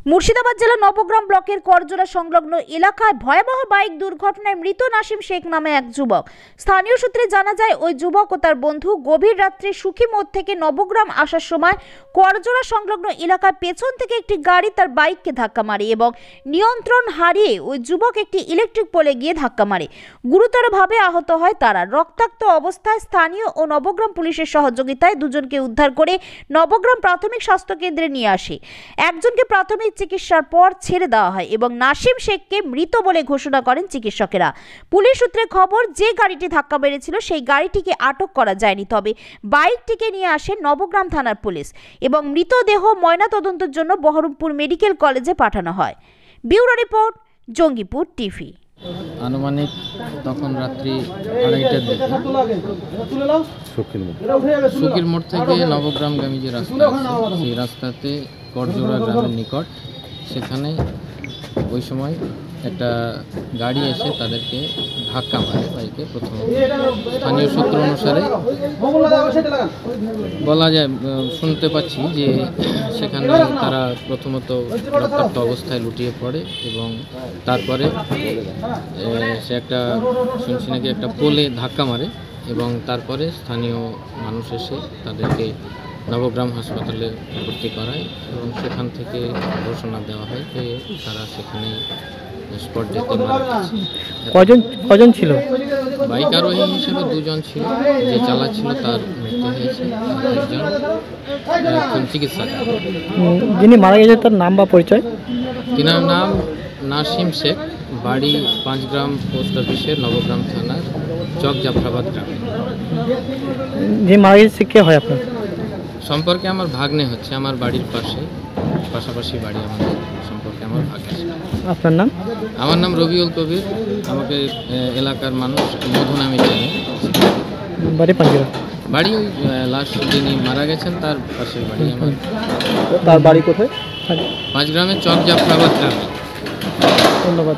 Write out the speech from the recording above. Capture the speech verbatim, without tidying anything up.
মুর্শিদাবাদ জেলা নবগ্রাম ব্লকের করজোড়া সংলগ্ন এলাকায় ভয়াবহ বাইক দুর্ঘটনায় মৃত নাসিম শেখ নামে এক যুবক। স্থানীয় সূত্রে জানা যায়, ওই যুবক ও তার বন্ধু গভীর রাত্রে সুখী মোড় থেকে নবগ্রাম আসার সময় করজোড়া সংলগ্ন এলাকায় পেছন থেকে একটি গাড়ি তার বাইককে ধাক্কা মারে এবং নিয়ন্ত্রণ হারিয়ে ওই যুবক একটি ইলেকট্রিক পোলে গিয়ে ধাক্কা মারে। গুরুতরভাবে আহত হয় তারা। রক্তাক্ত অবস্থায় স্থানীয় ও নবগ্রাম পুলিশের সহযোগিতায় দুজনকে উদ্ধার করে নবগ্রাম প্রাথমিক স্বাস্থ্য কেন্দ্রে নিয়ে আসে। একজনকে প্রাথমিক চিকিৎসার পর ছেড়ে দেওয়া হয় এবং নাসিম শেখকে মৃত বলে ঘোষণা করেন চিকিৎসকেরা। পুলিশ সূত্রে খবর, যে গাড়িটি ধাক্কা মেরেছিল সেই গাড়িটিকে আটক করা যায়নি, তবে বাইকটিকে নিয়ে আসে নবগ্রাম থানার পুলিশ এবং মৃতদেহ ময়নাতদন্তের জন্য বহরমপুর মেডিকেল কলেজে পাঠানো হয়। Bureau report, Jangipur TV. আনুমানিক তখন রাত্রি আড়াইটার দিকে সুকির মোড় থেকে নবগ্রামগামী যে রাস্তা আছে সেই রাস্তাতে করজোড়া গ্রামের নিকট, সেখানে ওই সময় একটা গাড়ি এসে তাদেরকে ধাক্কা মারে বাইকে। প্রথম স্থানীয় সূত্র অনুসারে বলা যায়, শুনতে পাচ্ছি যে সেখানে তারা প্রথমত রক্তাক্ত অবস্থায় লুটিয়ে পড়ে এবং তারপরে সে একটা শুনছি নাকি একটা পোলে ধাক্কা মারে এবং তারপরে স্থানীয় মানুষ এসে তাদেরকে নবগ্রাম হাসপাতালে ভর্তি করায় এবং সেখান থেকে ঘোষণা দেওয়া হয় যে তারা সেখানে স্পট ডেথে মারা গেছে। কজন কজন ছিল? বাইক আরোহী হিসেবে দুজন ছিল, যে চালাচ্ছিল তার মৃত্যু হয়েছে, একজন এখন চিকিৎসা। যিনি মারা গেছে তার নাম বা পরিচয়? তিনার নাম নাসিম শেখ, বাড়ি পাঁচগ্রাম পোস্ট অফিসের নবগ্রাম থানার চক জাফরাবাদ গ্রামে। যে মারা গেছে কে হয় আপনার? সম্পর্কে আমার ভাগ্নে হচ্ছে, আমার বাড়ির পাশে, পাশাপাশি বাড়ি আমাদের, সম্পর্কে আমার ভাগ্নে। আপনার নাম? আমার নাম রবিউল কবির। আমাকে এলাকার মানুষ মধু নামে চেনে। বাড়ি পাঁচগ্রাম? বাড়ি ওই লাস্ট যিনি মারা গেছেন তার পাশের বাড়ি আমার। তার বাড়ি কোথায়? পাঁচগ্রামের চক জাফরাবাদ গ্রামে। ধন্যবাদ।